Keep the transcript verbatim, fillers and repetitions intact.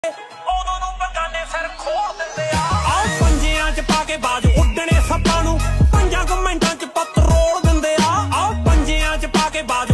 ਉਦੋਂ ਨੂੰ ਬਗਾਨੇ ਸਿਰ ਖੋਲ ਦਿੰਦੇ ਆ ਆਹ ਪੰਜਿਆਂ ਚ ਪਾ ਕੇ ਬਾਜ ਉੱਡਣੇ ਸੱਪਾਂ ਨੂੰ ਪੰਜਾਂ ਕੁ ਮਿੰਟਾਂ ਚ ਪੱਤ ਰੋਲ ਦਿੰਦੇ ਆ ਆਹ ਪੰਜਿਆਂ ਚ ਪਾ ਕੇ ਬਾਜ